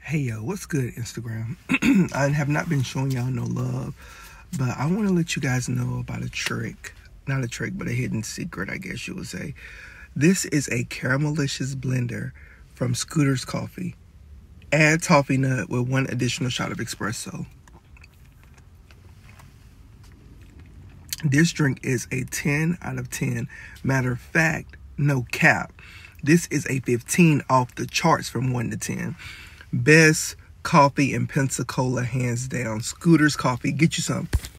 Hey yo, what's good, Instagram? I have not been showing y'all no love, but I want to let you guys know about a trick. Not a trick, but a hidden secret, I guess you would say. This is a Caramelicious blender from Scooter's Coffee. Add toffee nut with 1 additional shot of espresso. This drink is a 10 out of 10. Matter of fact, no cap. This is a 15 off the charts from 1 to 10. Best coffee in Pensacola, hands down. Scooter's Coffee. Get you some.